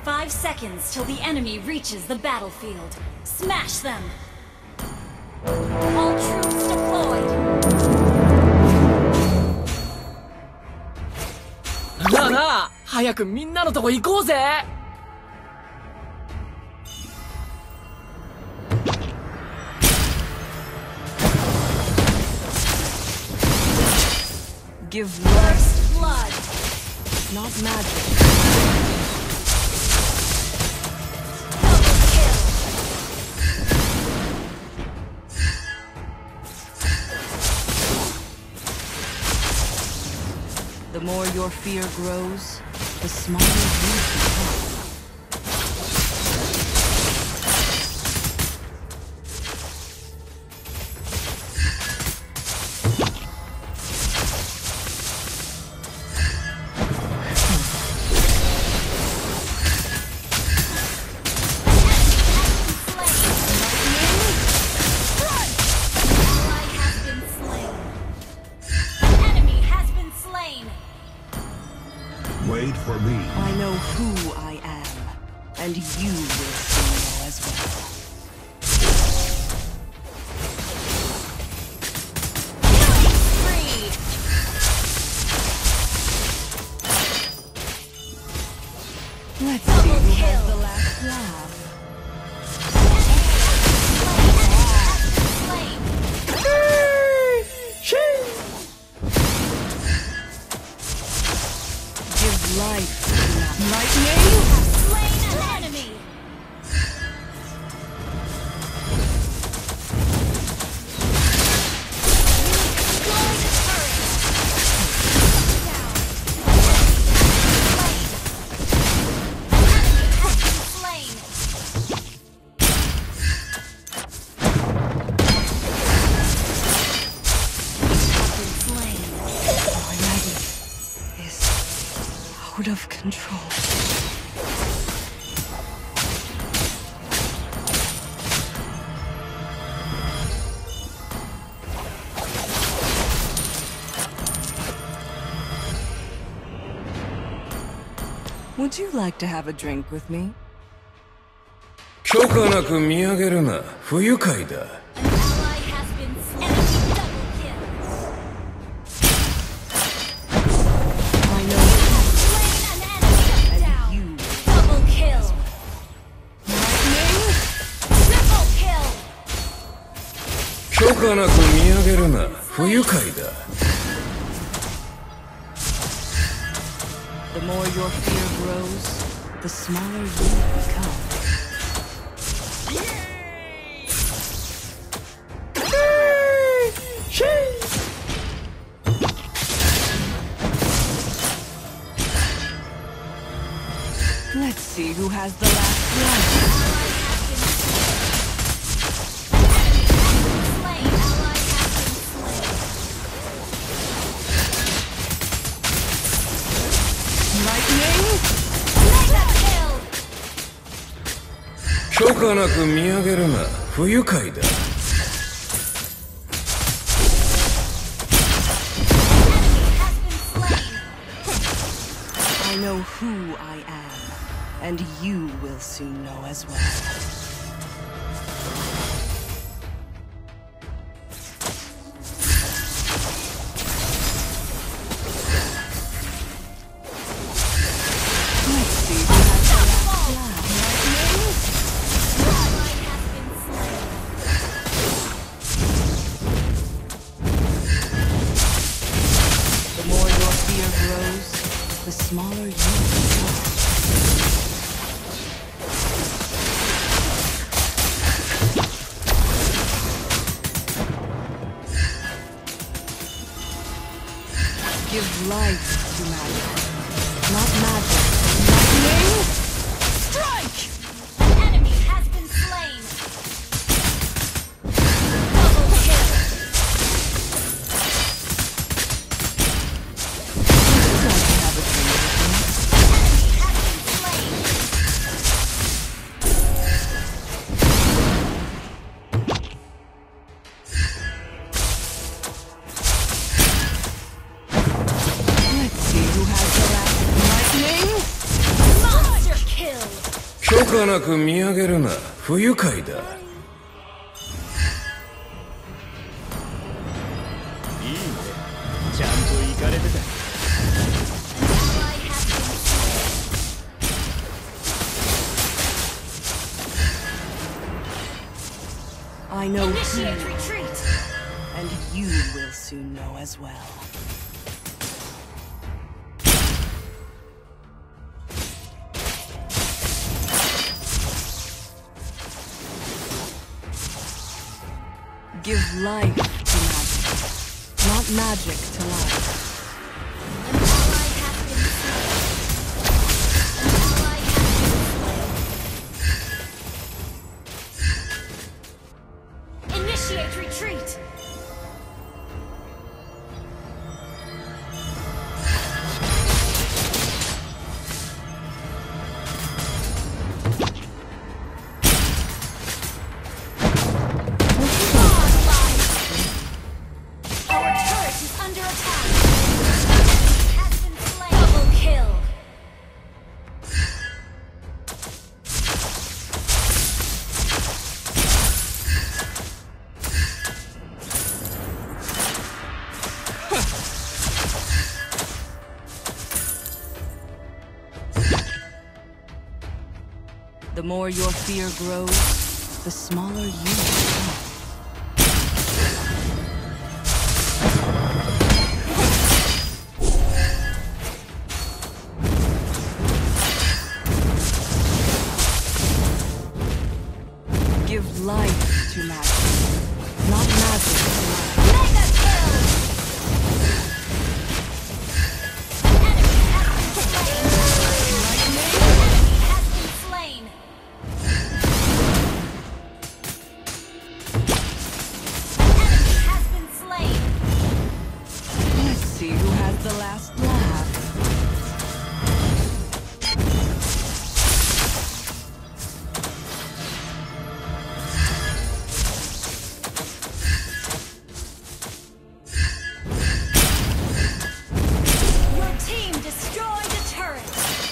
5 seconds till the enemy reaches the battlefield. Smash them! All troops deployed! なあなあ、早くみんなのとこ行こうぜ。 Give First blood! not magic. Double kill! The more your fear grows, the smaller you become. Wait for me. I know who I am, and you will see as well. Let's see who has the last laugh. Give life to that lightning. You have slain an enemy! Out of control. Would you like to have a drink with me? 許可なく見上げるな。不愉快だ。 An ally has been slain. Enemy double kill. I know Slain an enemy. Down. you. Double kill. Lightning. Triple kill. 許可なく見上げるな。不愉快だ。 The more your fear grows, the smaller you become. Let's see who has the last laugh. Lightning. 許可なく見上げるな。不愉快だ。 I know who I am, and you will soon know as well. Let's see who has the last laugh. The more your fear grows, the smaller you become. Give life to magic, not magic. Lightning. Strike! Enemy has been slain. Double kill. Would you like to have a drink with me? Enemy has been slain. Let's 許可なく見上げるな。不愉快だ。 いいね。ちゃんと行かれてた。 I know Initiate who, retreat. and you will soon know as well. Give life to magic, not magic to life. An ally has been slain. An ally has been slain. Initiate retreat. Our turret is under attack. Has been slain. Double kill. The more your fear grows, the smaller you become. Give life to magic, not magic to life. Mega kill. An enemy has been slain. An enemy has been slain. Let's see who has the last laugh. Your team destroyed a turret.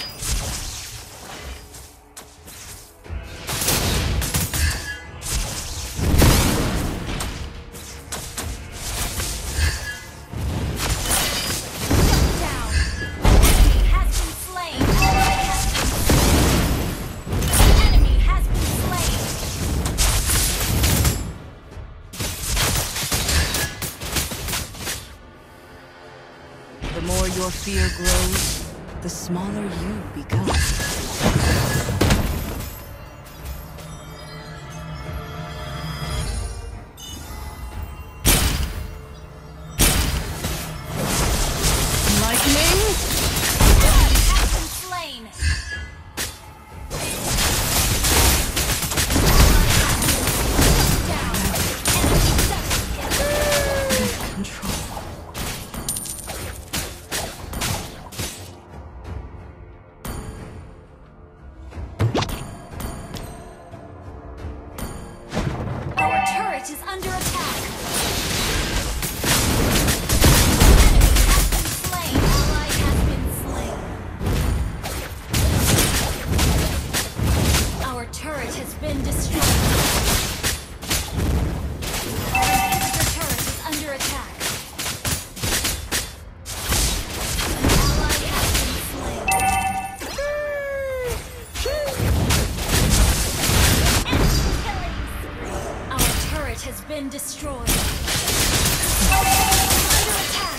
Shut down. Enemy has been slain. Ally has been slain. Enemy has been slain. The more your fear grows, the smaller you become. Lightning! Enemy has been slain. Shut down. Enemy double kill. Control. Our turret is under attack. Enemy has been slain. Ally has been slain. Our turret has been destroyed. Our inhibitor turret is under attack. An ally has been slain. Enemy killing spree. Our turret has been destroyed. Under attack.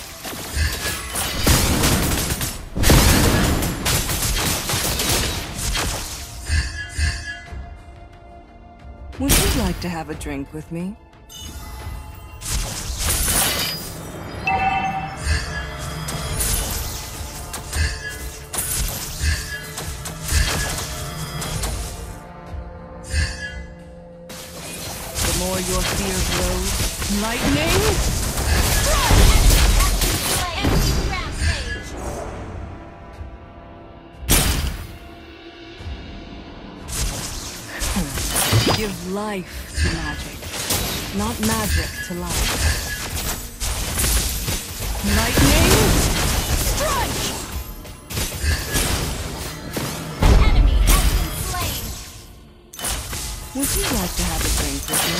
Would you like to have a drink with me? The more your fear grows, lightning! Enemy rampage. Give life to magic, not magic to life. Lightning! Strike! Enemy has been slain. Would you like to have a drink with me?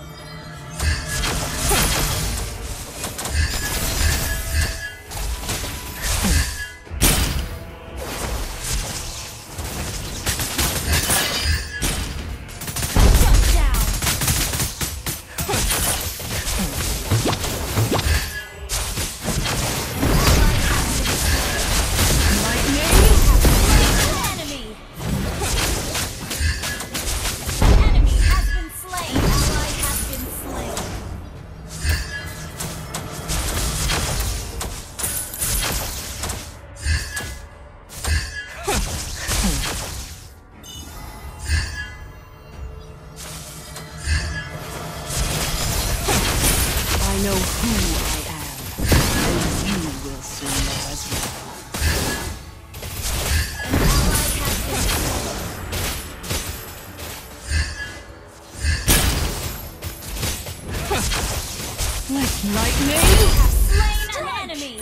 I know who I am, and you will soon know as well. Like lightning? You have slain an enemy.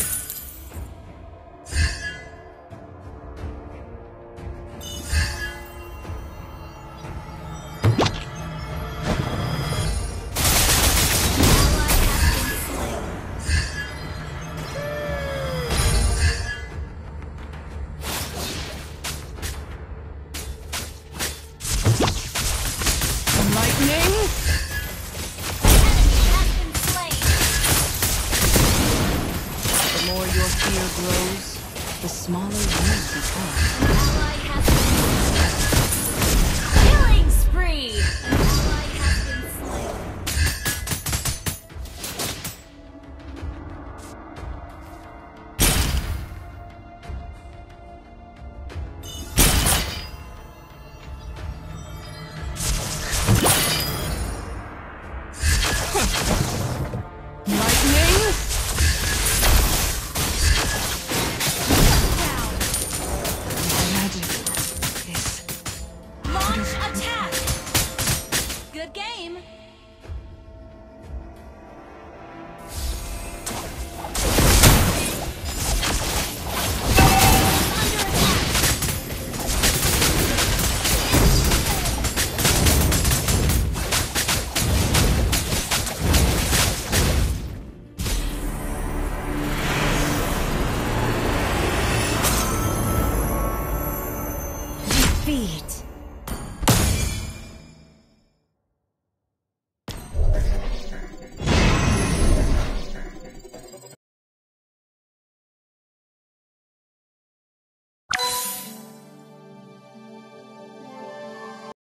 Lightning? The more your fear grows, the smaller you become.